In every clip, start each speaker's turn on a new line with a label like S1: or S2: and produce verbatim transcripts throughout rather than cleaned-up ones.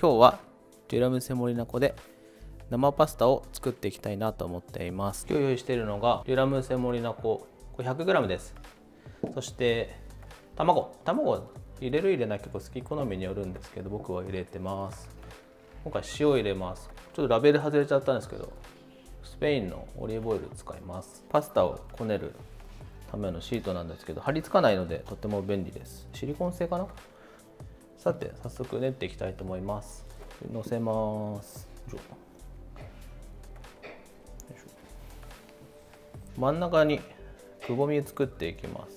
S1: 今日はデュラムセモリナ粉で生パスタを作っていきたいなと思っています。今日用意しているのがデュラムセモリナ粉、これ ひゃくグラム です。そして卵卵入れる入れない結構好き好みによるんですけど、僕は入れてます。今回塩入れます。ちょっとラベル外れちゃったんですけど、スペインのオリーブオイル使います。パスタをこねるためのシートなんですけど、貼り付かないのでとても便利です。シリコン製かな。さて早速練っていきたいと思います。のせます。真ん中にくぼみを作っていきます。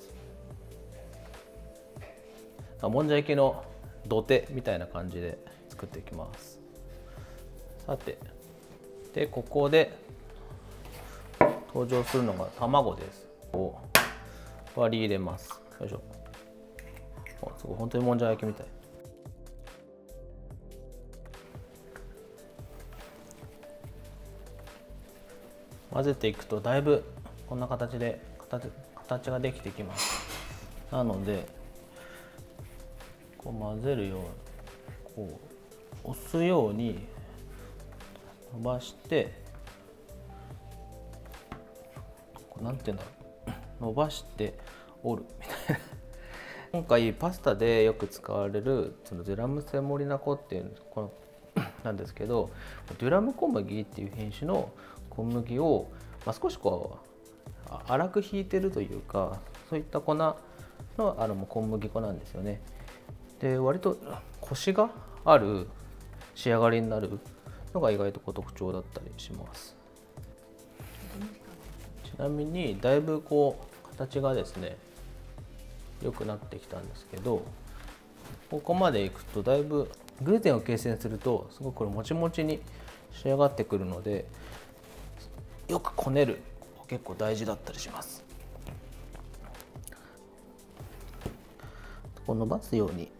S1: もんじゃ焼きの土手みたいな感じで作っていきます。さてでここで登場するのが卵です。を割り入れます。よいしょ。すごい本当にもんじゃ焼きみたい。混ぜていくとだいぶこんな形で 形, 形ができてきます。なのでこう混ぜるようにこう押すように伸ばしてなんていうんだろう伸ばして折るみたいな今回パスタでよく使われるそのデュラムセモリナ粉っていうこのなんですけど、デュラム小麦っていう品種の小麦を、まあ、少しこう粗くひいてるというか、そういった粉のあの小麦粉なんですよね。で割とコシがある仕上がりになるのが意外とこう特徴だったりします。ちなみにだいぶこう形がですね良くなってきたんですけど、ここまでいくとだいぶグルテンを形成するとすごくこれもちもちに仕上がってくるので、よくこねる結構大事だったりします。こう伸ばすように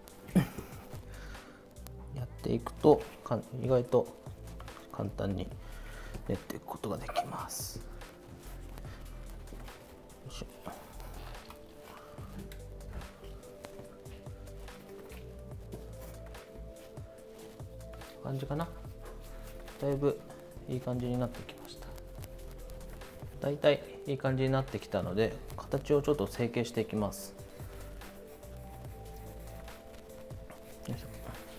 S1: やっていくと意外と簡単に練っていくことができます。よいしょ。感じかな。だいぶいい感じになってきました。だいたいいい感じになってきたので、形をちょっと成形していきます。よいしょ。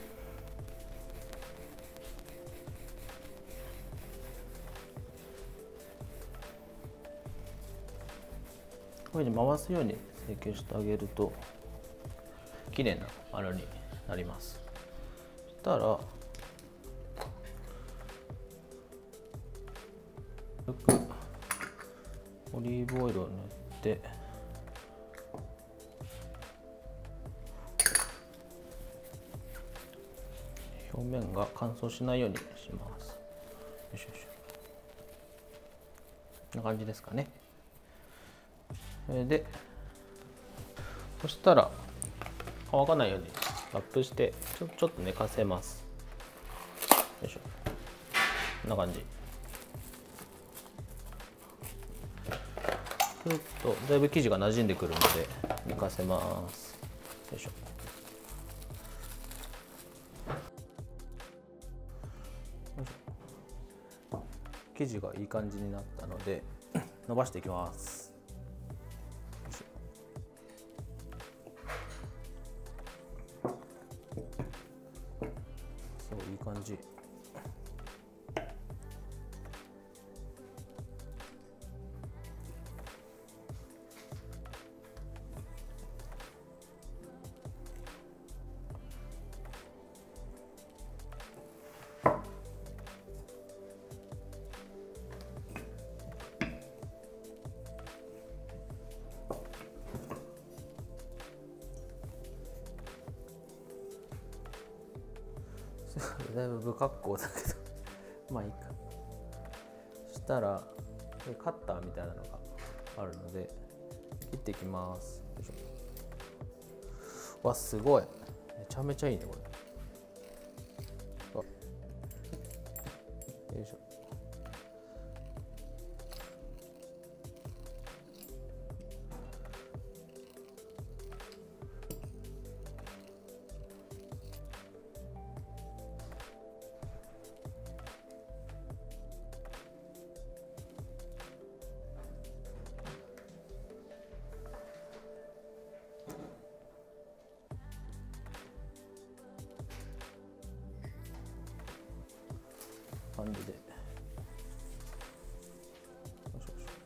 S1: こういうふうに回すように成形してあげると綺麗な丸になります。そしたらよくオリーブオイルを塗って表面が乾燥しないようにします。よいしょよいしょ。こんな感じですかね。それでそしたら乾かないようにラップしてちょ、ちょっと寝かせます。よいしょ。こんな感じ。ちょっとだいぶ生地が馴染んでくるので寝かせます。よいしょ。生地がいい感じになったので伸ばしていきます。そういい感じ。だいぶ不格好だけどまあいいか。そしたらカッターみたいなのがあるので切っていきます。よいしょ。わすごい、めちゃめちゃいいねこれ。よいしょ。 感じで、よいしょよいし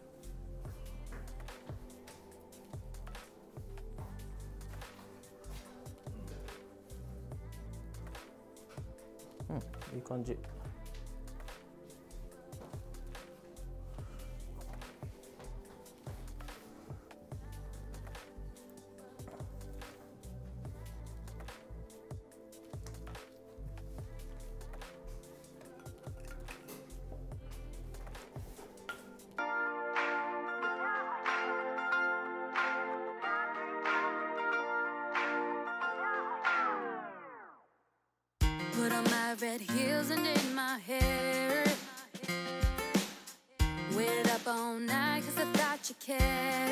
S1: ょ。うん、いい感じ。
S2: Put on my red heels and did my hair. Waited up all night cause I thought you cared.